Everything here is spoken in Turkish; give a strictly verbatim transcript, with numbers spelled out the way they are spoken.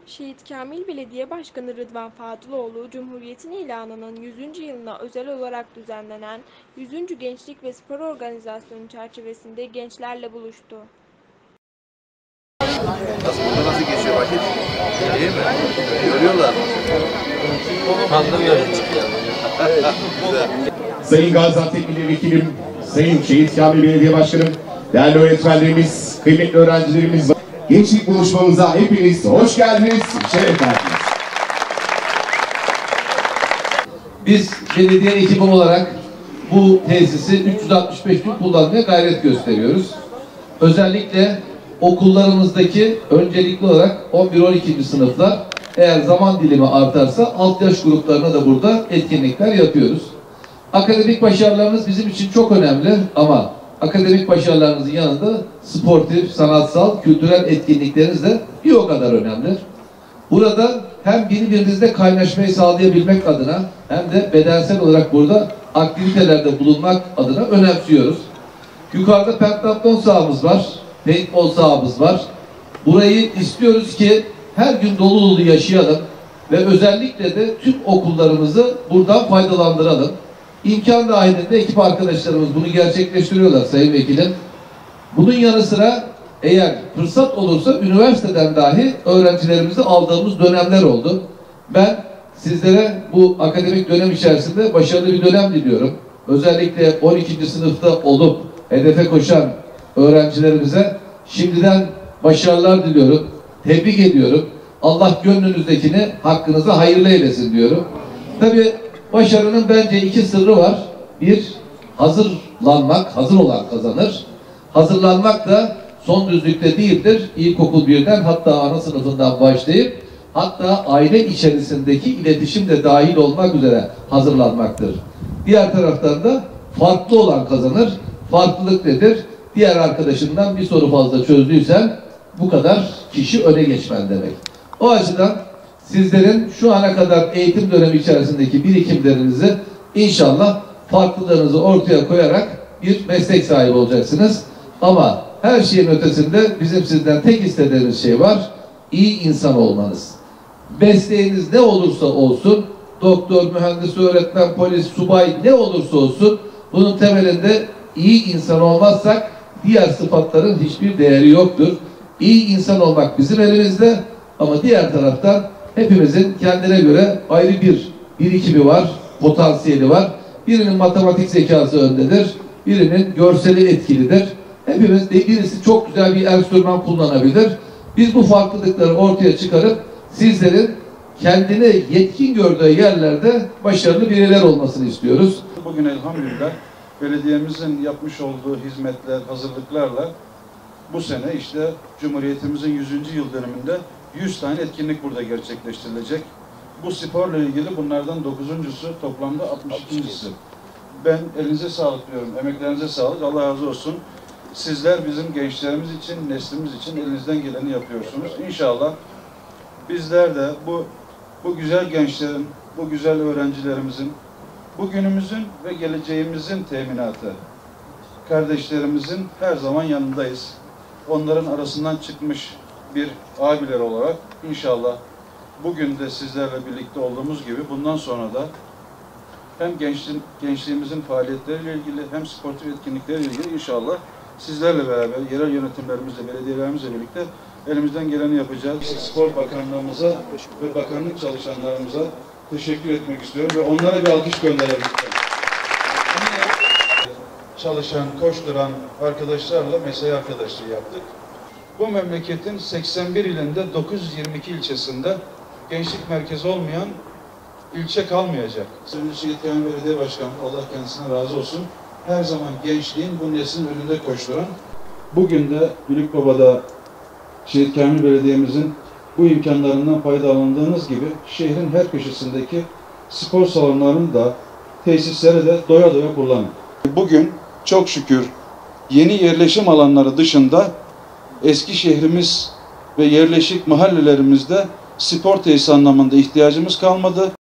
Şehit Kamil Belediye Başkanı Rıdvan Fatıloğlu, Cumhuriyet'in ilanının yüzüncü yılına özel olarak düzenlenen yüzüncü Gençlik ve Spor Organizasyonu çerçevesinde gençlerle buluştu. Nasıl, burada nasıl geçiyor vakit? İyi mi? Görüyorlar mı? Anlamıyorum. Sayın Gaziantep Milletvekilim, Sayın Şehit Kamil Belediye Başkanım, değerli öğretmenlerimiz, kıymetli öğrencilerimiz, gençlik buluşmamıza hepiniz hoş geldiniz, şeref verdiniz. Biz belediye ekibi olarak bu tesisi üç yüz altmış beş gün kullanmaya gayret gösteriyoruz. Özellikle okullarımızdaki öncelikli olarak on bir on ikinci sınıflar, eğer zaman dilimi artarsa alt yaş gruplarına da burada etkinlikler yapıyoruz. Akademik başarılarınız bizim için çok önemli ama akademik başarılarınızın yanında sportif, sanatsal, kültürel etkinlikleriniz de bir o kadar önemli. Burada hem birbirinizle kaynaşmayı sağlayabilmek adına hem de bedensel olarak burada aktivitelerde bulunmak adına önemsiyoruz. Yukarıda pentatlon sahamız var, paintball sahamız var. Burayı istiyoruz ki her gün dolu dolu yaşayalım ve özellikle de tüm okullarımızı buradan faydalandıralım. İmkan dahilinde ekip arkadaşlarımız bunu gerçekleştiriyorlar Sayın Vekilim. Bunun yanı sıra eğer fırsat olursa üniversiteden dahi öğrencilerimizi aldığımız dönemler oldu. Ben sizlere bu akademik dönem içerisinde başarılı bir dönem diliyorum. Özellikle on ikinci sınıfta olup hedefe koşan öğrencilerimize şimdiden başarılar diliyorum. Tebrik ediyorum. Allah gönlünüzdekini hakkınıza hayırlı eylesin diyorum. Tabii başarının bence iki sırrı var. Bir, hazırlanmak, hazır olan kazanır. Hazırlanmak da son düzlükte değildir. İlkokul birden hatta ana sınıfından başlayıp hatta aile içerisindeki iletişim de dahil olmak üzere hazırlanmaktır. Diğer taraftan da farklı olan kazanır. Farklılık nedir? Diğer arkadaşından bir soru fazla çözdüysen bu kadar kişi öne geçmen demek. O açıdan sizlerin şu ana kadar eğitim dönemi içerisindeki birikimlerinizi inşallah farklılığınızı ortaya koyarak bir meslek sahibi olacaksınız. Ama her şeyin ötesinde bizim sizden tek istediğimiz şey var. İyi insan olmanız. Mesleğiniz ne olursa olsun, doktor, mühendis, öğretmen, polis, subay ne olursa olsun bunun temelinde iyi insan olmazsak diğer sıfatların hiçbir değeri yoktur. İyi insan olmak bizim elimizde ama diğer taraftan hepimizin kendine göre ayrı bir birikimi var, potansiyeli var. Birinin matematik zekası öndedir, birinin görseli etkilidir. Hepimiz de birisi çok güzel bir enstrüman kullanabilir. Biz bu farklılıkları ortaya çıkarıp sizlerin kendini yetkin gördüğü yerlerde başarılı bireyler olmasını istiyoruz. Bugün elhamdülillah belediyemizin yapmış olduğu hizmetler, hazırlıklarla bu sene işte Cumhuriyetimizin yüzüncü yıl dönümünde yüz tane etkinlik burada gerçekleştirilecek. Bu sporla ilgili bunlardan dokuzuncusu, toplamda altmış ikincisi. Ben elinize sağlık diyorum, emeklerinize sağlık, Allah razı olsun. Sizler bizim gençlerimiz için, neslimiz için elinizden geleni yapıyorsunuz. İnşallah bizler de bu bu güzel gençlerin, bu güzel öğrencilerimizin, bugünümüzün ve geleceğimizin teminatı, kardeşlerimizin her zaman yanındayız. Onların arasından çıkmış bir abiler olarak inşallah bugün de sizlerle birlikte olduğumuz gibi bundan sonra da hem gençliğin, gençliğimizin faaliyetleriyle ilgili hem sportif etkinlikleriyle ilgili inşallah sizlerle beraber yerel yönetimlerimizle, belediyelerimizle birlikte elimizden geleni yapacağız. Spor Bakanlığımıza ve bakanlık çalışanlarımıza teşekkür etmek istiyorum ve onlara bir alkış gönderelim. Çalışan, koşturan arkadaşlarla mesai arkadaşlığı yaptık. Bu memleketin seksen bir ilinde dokuz yüz yirmi iki ilçesinde gençlik merkezi olmayan ilçe kalmayacak. Sayın Şehit Kamil Belediye Başkanı, Allah kendisine razı olsun, her zaman gençliğin bu neslin önünde koşturan, bugün de Büyükbaba'da Şehit Kamil Belediye'mizin bu imkanlarından faydalandığınız gibi şehrin her köşesindeki spor salonlarını da tesisleri de doya doya kullanın. Bugün çok şükür yeni yerleşim alanları dışında eski şehrimiz ve yerleşik mahallelerimizde spor tesis anlamında ihtiyacımız kalmadı.